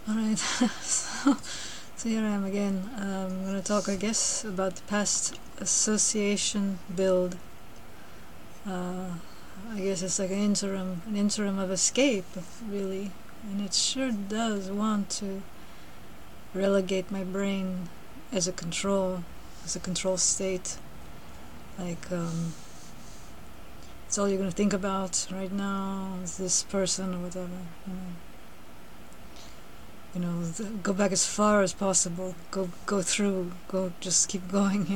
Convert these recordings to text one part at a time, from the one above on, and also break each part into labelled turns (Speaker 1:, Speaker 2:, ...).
Speaker 1: Alright, so here I am again. I'm going to talk, I guess, about the past association build. I guess it's like an interim of escape, really, and it sure does want to relegate my brain as a control state. Like, it's all you're going to think about right now is this person or whatever. Go back as far as possible. Go through. Just keep going.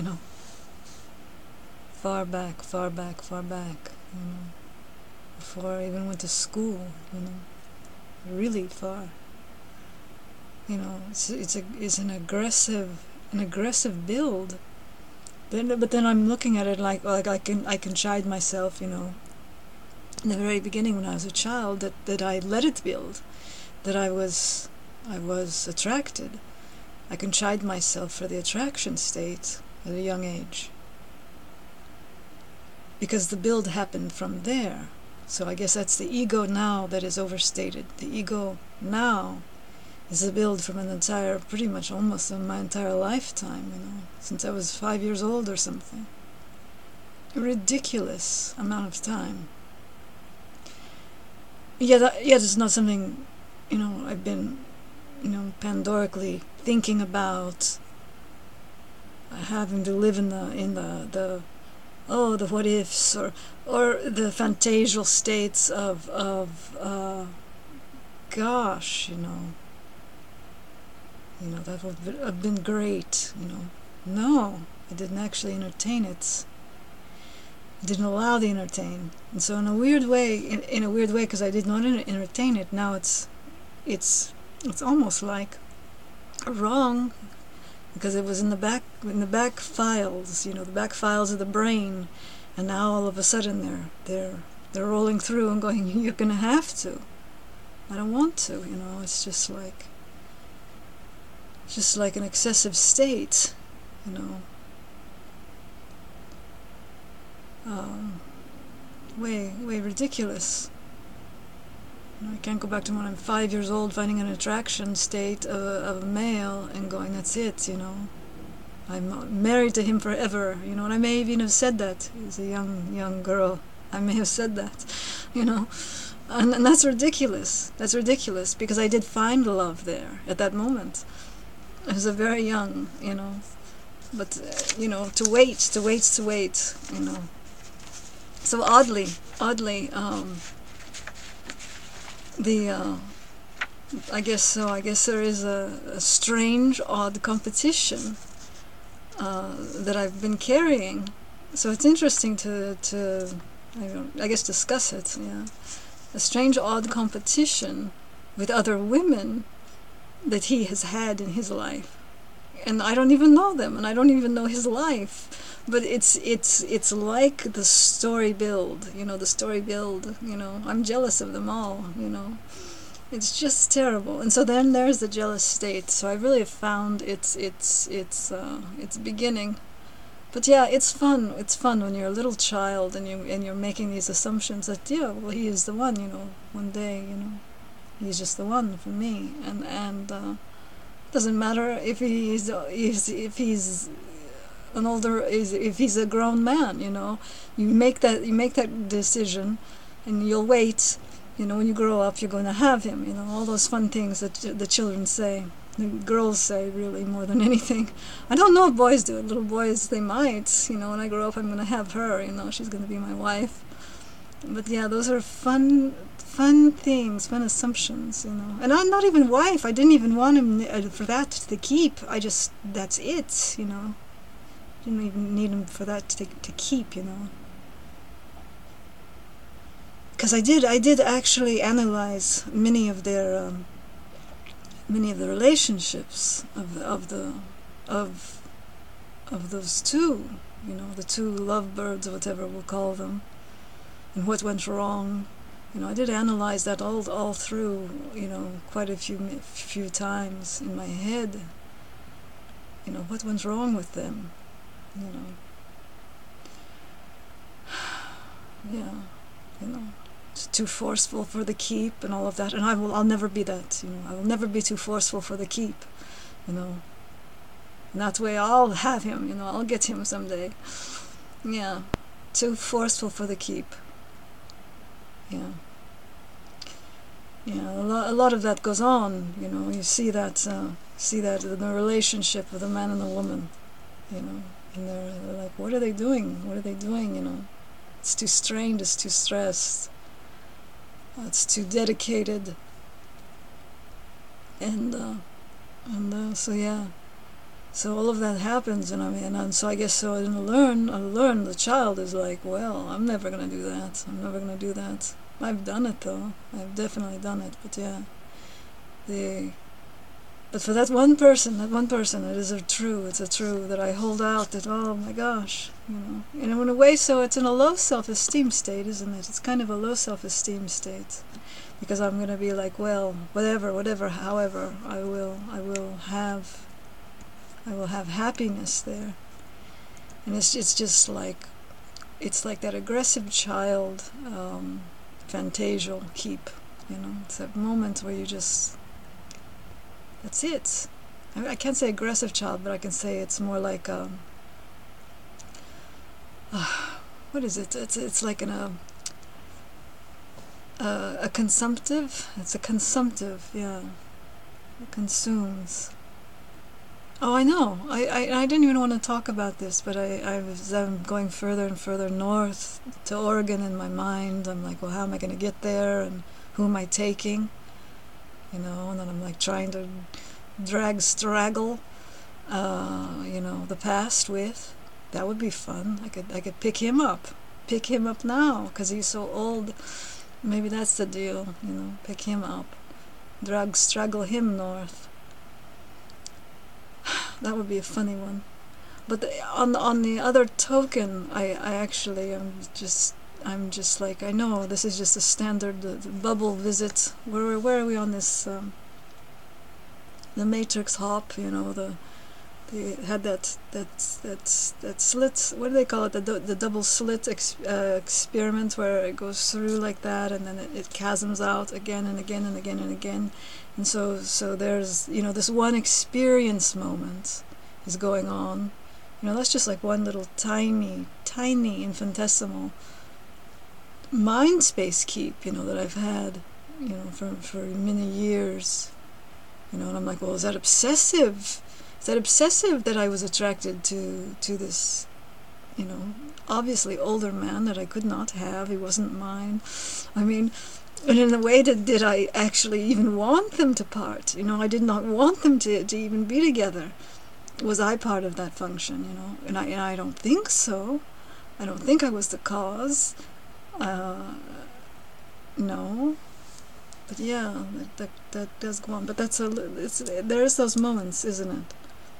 Speaker 1: Far back. Before I even went to school. Really far. It's an aggressive build. But then I'm looking at it like I can chide myself. In the very beginning when I was a child, that I let it build, that I was attracted. I can chide myself for the attraction state at a young age. Because the build happened from there. So I guess that's the ego now that is overstated. The ego now is a build from pretty much almost my entire lifetime, since I was 5 years old or something. A ridiculous amount of time. Yet it's not something, I've been pandorically thinking about having to live in the what ifs or the fantasial states of gosh, that would have been great, No, I didn't actually entertain it. I didn't allow the entertain. And so in a weird way, because I did not entertain it, now it's almost like wrong, because it was in the back files, the back files of the brain, and now all of a sudden they're rolling through and going, you're gonna have to. I don't want to, it's just like an excessive state, way ridiculous. I can't go back to when I'm 5 years old, finding an attraction state of a male and going, that's it, I'm married to him forever, and I may even have said that as a young girl. I may have said that, and that's ridiculous. That's ridiculous, because I did find love there at that moment. I was a very young, but, to wait. So oddly, I guess there is a strange, odd competition that I've been carrying. So it's interesting to I guess discuss it. Yeah, a strange, odd competition with other women that he has had in his life, and I don't even know them, and I don't even know his life. But it's like the story build, the story build. I'm jealous of them all. It's just terrible. And so then there's the jealous state. So I really have found its beginning. But yeah, it's fun. It's fun when you're a little child and you're making these assumptions that he is the one. One day, he's just the one for me. And doesn't matter if he's an older, if he's a grown man. You make that decision, and you'll wait. When you grow up, you're going to have him. All those fun things that the children say, the girls say, really, more than anything. I don't know if boys do it. Little boys, they might. When I grow up, I'm going to have her. She's going to be my wife. But yeah, those are fun things, fun assumptions. And I'm not even wife. I didn't even want him for that to keep. That's it. Didn't even need him for that to keep. Because I did actually analyze many of the relationships of those two, the two lovebirds or whatever we'll call them, and what went wrong. I did analyze that all through, quite a few times in my head. What went wrong with them, Yeah, too forceful for the keep and all of that. And I'll never be that. I will never be too forceful for the keep. And that way I'll have him. I'll get him someday. Yeah, too forceful for the keep. Yeah. A lot of that goes on. You see that in the relationship with a man and a woman. And they're like, what are they doing? What are they doing? It's too strained. It's too stressed. It's too dedicated. And so yeah. So all of that happens, and so I guess so. I learn. The child is like, well, I'm never gonna do that. I'm never gonna do that. I've done it though. I've definitely done it. But yeah, but for that one person, it is a true. It's a true that I hold out. That, oh my gosh, And in a way, so it's in a low self-esteem state, isn't it? It's kind of a low self-esteem state, because I'm gonna be like, well, whatever, however, I will have happiness there. And it's just like, it's like that aggressive child fantasial keep. It's that moment where you just, that's it. I can't say aggressive child, but I can say it's more like what is it? It's like a consumptive. It's a consumptive, yeah. It consumes. Oh, I know. I didn't even want to talk about this, but I'm going further and further north to Oregon in my mind. I'm like, well, how am I going to get there, and who am I taking? And then I'm like trying to straggle, the past with. That would be fun. I could pick him up now, because he's so old. Maybe that's the deal, pick him up, straggle him north. That would be a funny one. But on the other token, I actually I'm just like, I know this is just a standard the bubble visit. Where are we on this? The Matrix hop. They had that slit. What do they call it? The double slit experiment, where it goes through like that, and then it chasms out again and again and again and again. And so there's this one experience moment is going on. That's just like one little tiny infinitesimal mind space keep, that I've had, for many years. And I'm like, well, is that obsessive? Is that obsessive that I was attracted to this, obviously older man that I could not have? He wasn't mine. And in a way, did I actually even want them to part? I did not want them to even be together. Was I part of that function? And I don't think so. I don't think I was the cause. No. But yeah, that does go on. But there's those moments, isn't it?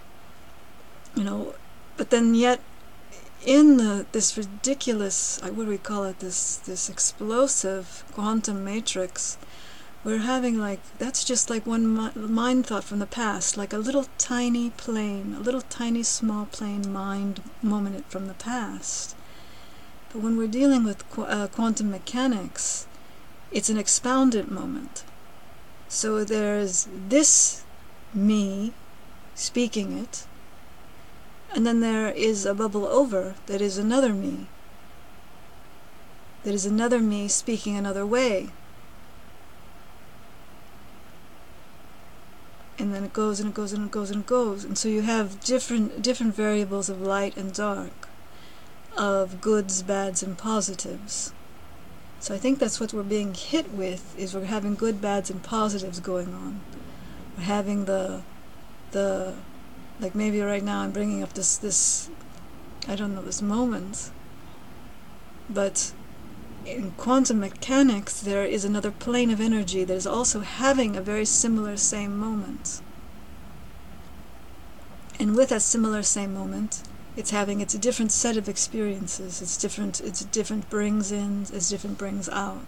Speaker 1: But then yet, in this ridiculous, what do we call it, this explosive quantum matrix, we're having that's just like one mind thought from the past, like a little tiny small plane mind moment from the past. But when we're dealing with quantum mechanics, it's an expounded moment. So there's this me speaking it, and then there is a bubble over that is another me. That is another me speaking another way. And then it goes and it goes and it goes and it goes. And so you have different variables of light and dark, of goods, bads, and positives. So I think that's what we're being hit with, is we're having good, bads, and positives going on. We're having the like maybe right now I'm bringing up this I don't know, this moment. But in quantum mechanics, there is another plane of energy that is also having a very similar same moment. And with that similar same moment, it's having a different set of experiences. It's different brings in, it's different brings out.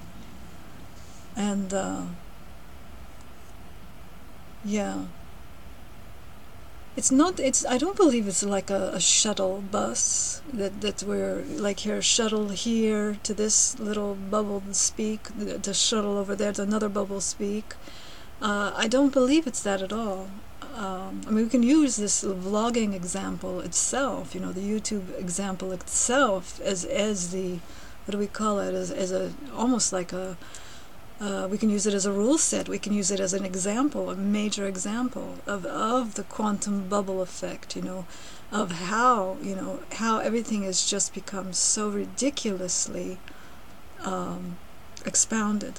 Speaker 1: And yeah. It's not. It's. I don't believe it's like a shuttle bus that we're like here shuttle here to this little bubble speak. The shuttle over there to another bubble speak. I don't believe it's that at all. I mean, we can use this vlogging example itself. You know, the YouTube example itself as the, what do we call it? As a almost like a. We can use it as a rule set. We can use it as an example, a major example of the quantum bubble effect, you know, of how, you know, how everything has just become so ridiculously expounded.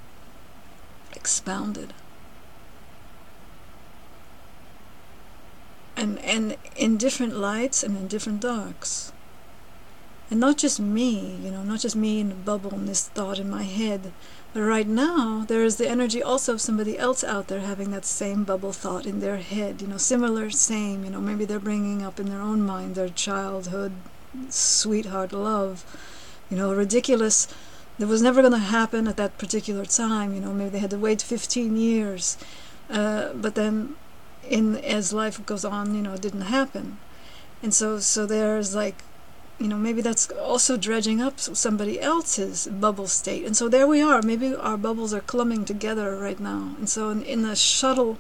Speaker 1: And in different lights and in different darks. And not just me, you know, not just me in the bubble and this thought in my head. But right now, there is the energy also of somebody else out there having that same bubble thought in their head, you know, similar, same, you know, maybe they're bringing up in their own mind their childhood sweetheart love, you know, ridiculous, that was never going to happen at that particular time, you know, maybe they had to wait 15 years, but then as life goes on, you know, it didn't happen. And so there's like, you know, maybe that's also dredging up somebody else's bubble state. And so there we are. Maybe our bubbles are clumping together right now. And so in the shuttle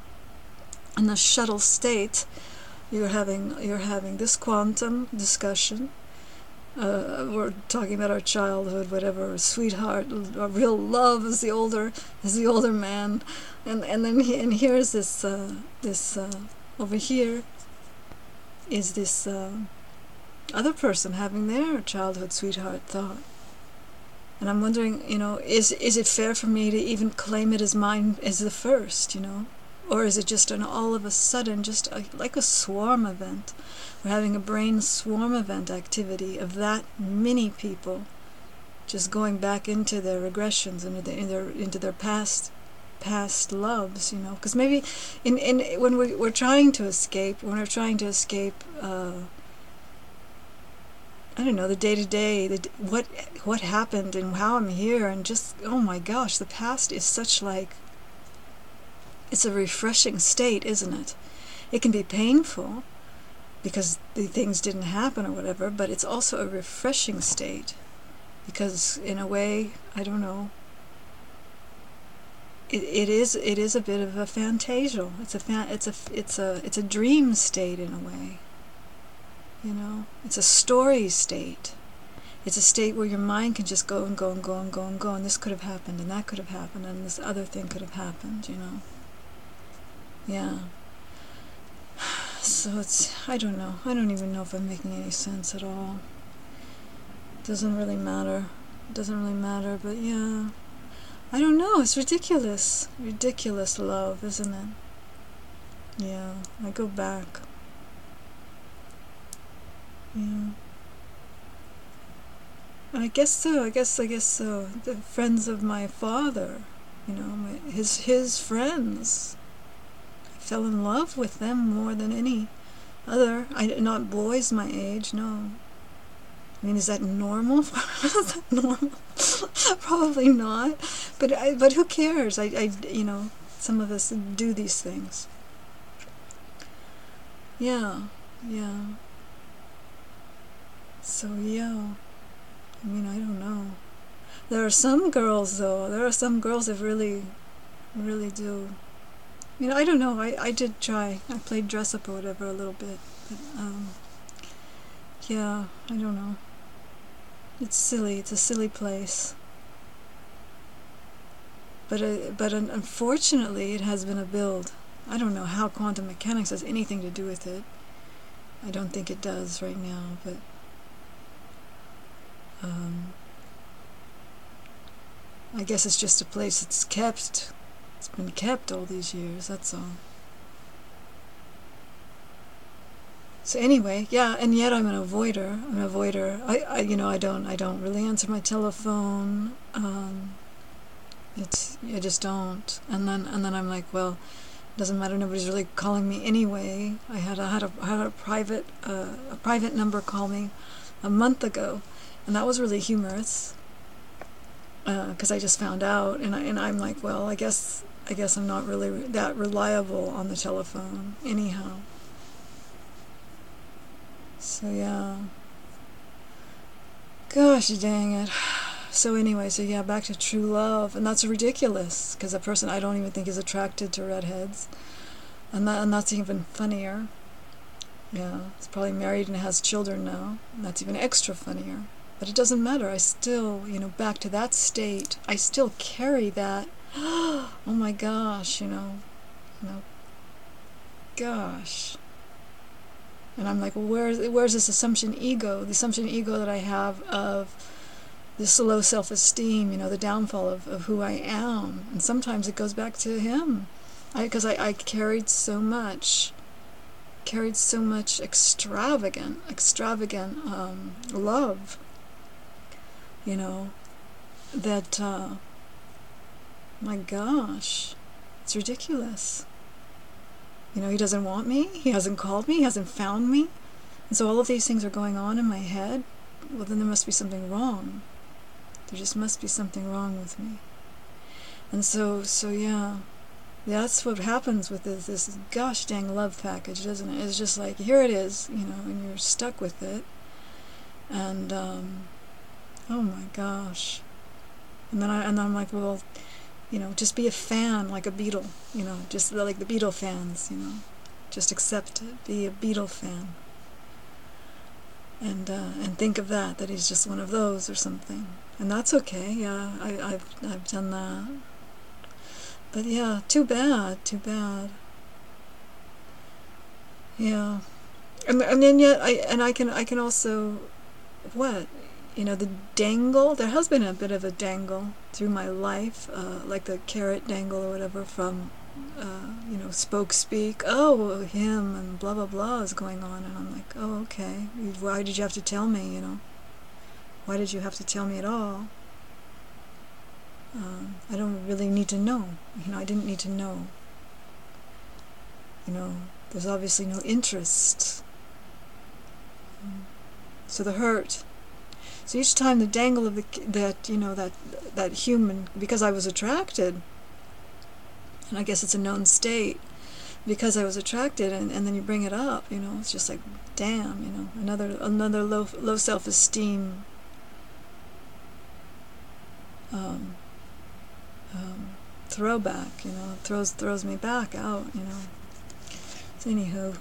Speaker 1: state, you're having this quantum discussion. We're talking about our childhood, whatever, sweetheart, our real love as the older man, and then here's this over here is this. Other person having their childhood sweetheart thought. And I'm wondering, you know, is it fair for me to even claim it as mine as the first, you know? Or is it just an all of a sudden, just like a swarm event? We're having a brain swarm event activity of that many people just going back into their regressions, into their past loves, you know? Because maybe when we're trying to escape, I don't know, the day-to-day, what happened and how I'm here, and just, oh my gosh, the past is such like, it's a refreshing state, isn't it? It can be painful because the things didn't happen or whatever, but it's also a refreshing state because in a way, I don't know, it is a bit of a fantasal. It's a dream state in a way. You know, it's a story state. It's a state where your mind can just go and go and go and go and go, and this could have happened, and that could have happened, and this other thing could have happened, you know. Yeah. So I don't know. I don't even know if I'm making any sense at all. Doesn't really matter. But yeah. I don't know. It's ridiculous. Ridiculous love, isn't it? Yeah. I go back. Yeah. I guess so. The friends of my father, you know, his friends. I fell in love with them more than any other. Not boys my age, no. I mean, is that normal? Is that normal? Probably not. But who cares? You know, some of us do these things. Yeah. So yeah, I mean, I don't know. There are some girls though. That really do. You know, I don't know. I did try. I played dress up or whatever a little bit, but yeah, I don't know. It's silly. It's a silly place. But unfortunately, it has been a build. I don't know how quantum mechanics has anything to do with it. I don't think it does right now, but. I guess it's just a place that's kept. It's been kept all these years, that's all. So anyway, yeah, and yet I'm an avoider. I don't really answer my telephone. I just don't. And then I'm like, well, it doesn't matter. Nobody's really calling me anyway. I had a private number call me a month ago. And that was really humorous, because I just found out, and I'm like, well, I guess I'm not really that reliable on the telephone, anyhow. So yeah. Gosh dang it. So anyway, so yeah, back to true love. And that's ridiculous, because a person I don't even think is attracted to redheads. And that's even funnier. Yeah, he's probably married and has children now. And that's even extra funnier. But it doesn't matter. I still, back to that state, I still carry that. Oh my gosh, gosh. And I'm like, well, where's this assumption ego? The assumption ego that I have of this low self-esteem, the downfall of who I am. And sometimes it goes back to him. Because I carried so much extravagant love, that, my gosh, it's ridiculous. He doesn't want me, he hasn't called me, he hasn't found me, and so all of these things are going on in my head. Well, then there must be something wrong. There just must be something wrong with me. And so yeah, that's what happens with this gosh dang love package, doesn't it? It's just like, here it is, and you're stuck with it. And oh my gosh. And then I'm like, well, just be a fan, like a Beatle, just like the Beatle fans, just accept it, be a Beatle fan. And think of that he's just one of those or something. And that's okay, yeah, I've done that. But yeah, too bad. Yeah. And then yet I can also, what? The dangle, there has been a bit of a dangle through my life, like the carrot dangle or whatever from, spoke speak, oh, him, and blah, blah, blah is going on, and I'm like, oh, okay, why did you have to tell me, Why did you have to tell me at all? I don't really need to know, I didn't need to know. There's obviously no interest. So the hurt. So each time the dangle of that human, because I was attracted, and I guess it's a known state, because I was attracted, and then you bring it up, it's just like, damn, another low self-esteem throwback, throws me back out, So anywho,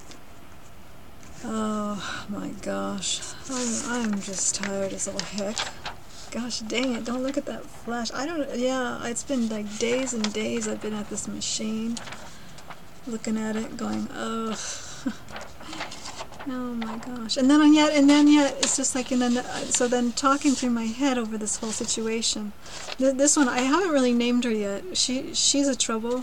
Speaker 1: oh my gosh, I'm just tired as all heck. Gosh dang it, don't look at that flash. It's been like days and days I've been at this machine, looking at it, going, oh, oh my gosh. And then yet, it's just like, so then talking through my head over this whole situation. This one, I haven't really named her yet. She's a trouble.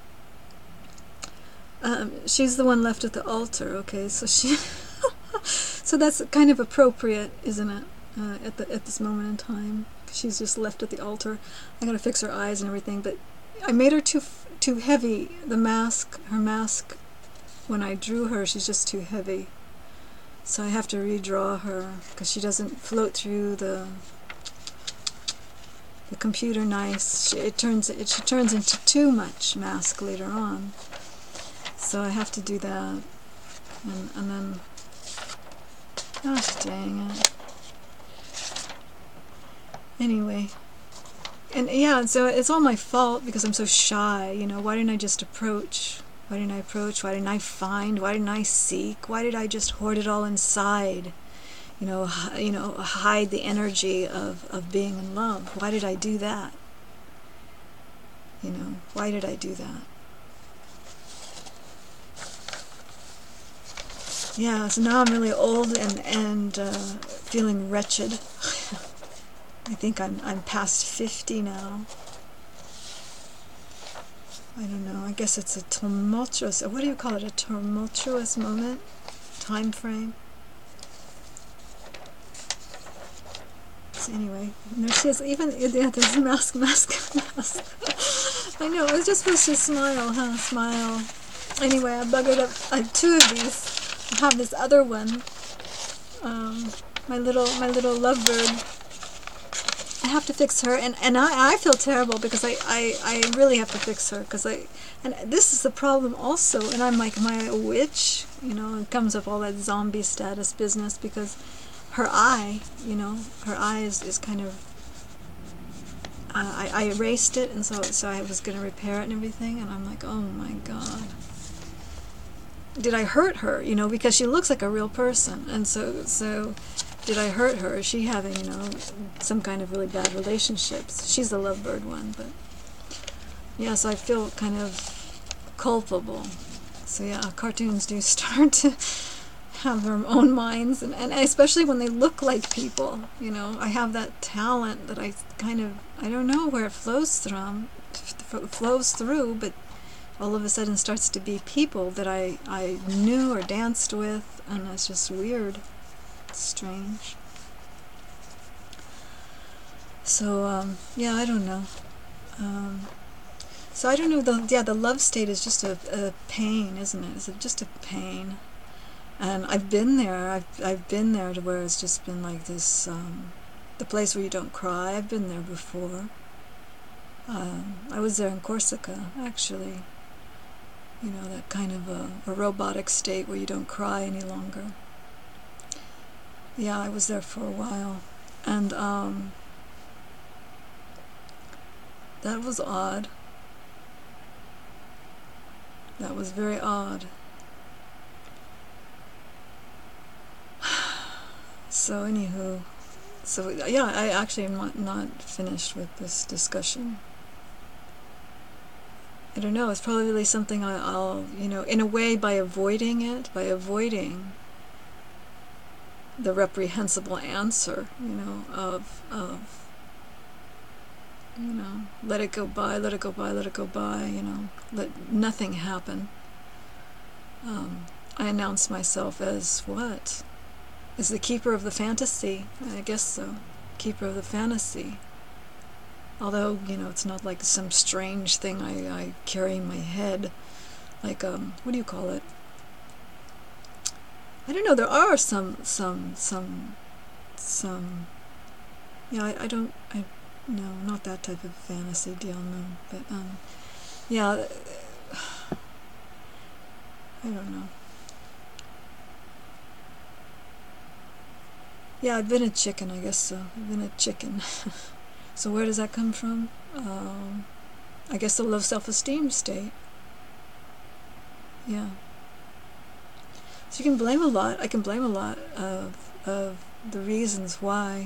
Speaker 1: She's the one left at the altar, okay, so so that's kind of appropriate, isn't it, at this moment in time. She's just left at the altar. I gotta fix her eyes and everything, but I made her too heavy. Her mask, when I drew her, she's just too heavy. So I have to redraw her, because she doesn't float through the computer nice. She turns into too much mask later on. So I have to do that, and then, gosh dang it. Anyway, and yeah, so it's all my fault because I'm so shy, why didn't I just approach? Why didn't I approach? Why didn't I find? Why didn't I seek? Why did I just hoard it all inside? Hide the energy of being in love. Why did I do that? Why did I do that? Yeah, so now I'm really old and feeling wretched. I think I'm past 50 now. I don't know, I guess it's a tumultuous, what do you call it, a tumultuous moment? Time frame? So anyway, and there she is, there's a mask. I know, I was just supposed to smile, huh? Smile. Anyway, I buggered up, I have two of these. I have this other one, my little lovebird. I have to fix her, and I feel terrible because I really have to fix her, because and this is the problem also, and I'm like, am I a witch? You know, it comes up all that zombie status business, because her eye, you know, her eye is kind of, I erased it, and so I was going to repair it and everything, and I'm like, oh my God. Did I hurt her? You know, because she looks like a real person, and so did I hurt her? Is she having, you know, some kind of really bad relationships? She's the lovebird one, but yeah, so I feel kind of culpable. So yeah, cartoons do start to have their own minds, and especially when they look like people. You know, I have that talent that I kind of, I don't know where it flows through, but all of a sudden starts to be people that I knew or danced with, and it's just weird. It's strange. So, yeah, I don't know. So I don't know, the love state is just a pain, isn't it? It's just a pain. And I've been there. I've been there to where it's just been like this, the place where you don't cry. I've been there before. I was there in Corsica, actually. You know, that kind of a robotic state where you don't cry any longer. Yeah, I was there for a while. And that was odd. That was very odd. So anywho, so yeah, I actually am not finished with this discussion. I don't know, it's probably something I'll, you know, in a way, by avoiding the reprehensible answer, you know, of you know, let it go by, let it go by, let it go by, you know, let nothing happen. I announce myself as what? As the keeper of the fantasy. I guess so. Keeper of the fantasy. Although, you know, it's not like some strange thing I carry in my head. Like, what do you call it? I don't know, there are some, yeah, no, not that type of fantasy deal, no. But, yeah, I don't know. Yeah, I've been a chicken, I guess so. I've been a chicken. So where does that come from? I guess the low self-esteem state. Yeah. So you can blame a lot. I can blame a lot of the reasons why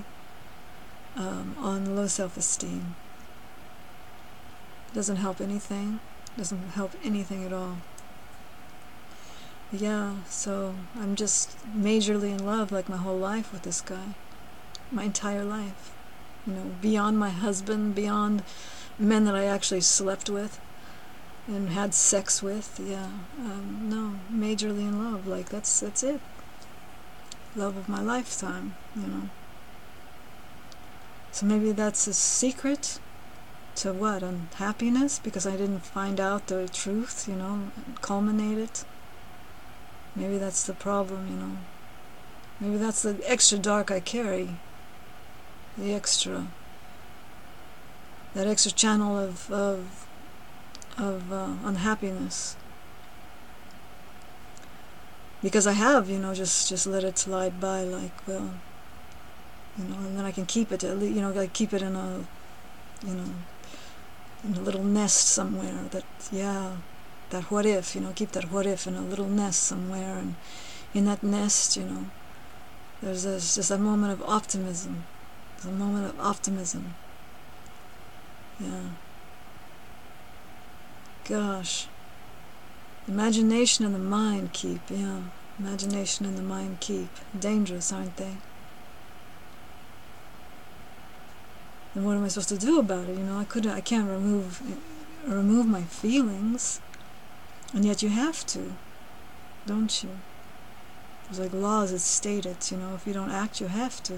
Speaker 1: on low self-esteem. Doesn't help anything. Doesn't help anything at all. Yeah, so I'm just majorly in love, like my whole life, with this guy. My entire life. You know, beyond my husband, beyond men that I actually slept with and had sex with. Yeah, no, majorly in love. Like, that's it. Love of my lifetime, you know. So maybe that's a secret to what? Unhappiness? Because I didn't find out the truth, you know, and culminate it. Maybe that's the problem, you know. Maybe that's the extra dark I carry. The extra. That extra channel of unhappiness. Because I have, you know, just let it slide by, like, well, you know, and then I can keep it, you know, like keep it in a, you know, in a little nest somewhere, that, yeah, that what if, you know, keep that what if in a little nest somewhere, and in that nest, you know, there's just a moment of optimism. There's a moment of optimism. Yeah. Gosh. Imagination and the mind keep, yeah. Imagination and the mind keep. Dangerous, aren't they? And what am I supposed to do about it? You know, I can't remove my feelings. And yet you have to, don't you? There's like laws that state it, you know, if you don't act, you have to.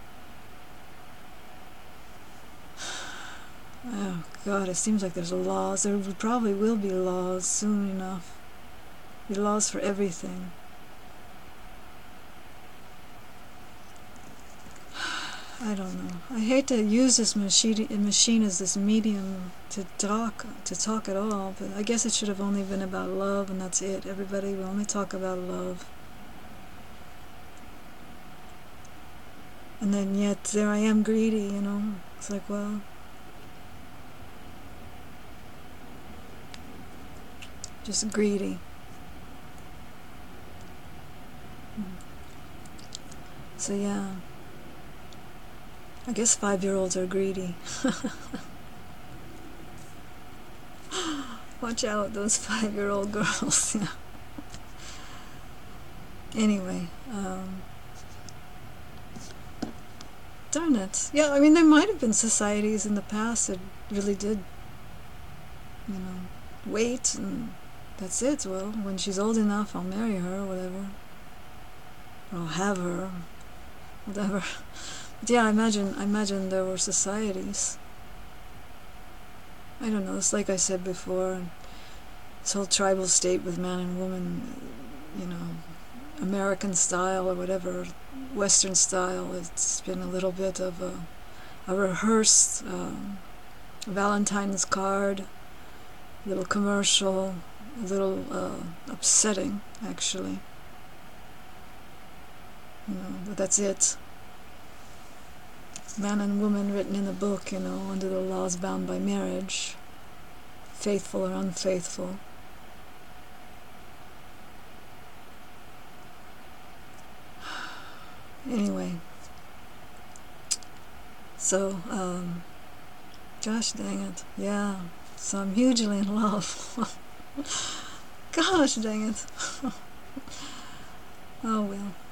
Speaker 1: Oh God, it seems like there's laws. There probably will be laws soon enough. Be laws for everything. I don't know. I hate to use this machine as this medium to talk at all, but I guess it should have only been about love, and that's it. Everybody will only talk about love. And then yet there I am greedy, you know. It's like, well, just greedy. So yeah, I guess 5-year-olds are greedy. Watch out, those 5-year-old girls. Yeah. Anyway, darn it. Yeah, I mean, there might have been societies in the past that really did, you know, wait, and that's it. Well, when she's old enough, I'll marry her, or whatever. Or I'll have her, whatever. But yeah, I imagine there were societies. I don't know, it's like I said before, this whole tribal state with man and woman, you know, American style or whatever, Western style, it's been a little bit of a rehearsed Valentine's card, a little commercial, a little upsetting, actually. You know, but that's it. Man and woman written in a book, you know, under the laws bound by marriage, faithful or unfaithful. Anyway, so, gosh dang it, yeah, so I'm hugely in love. Gosh dang it. Oh well.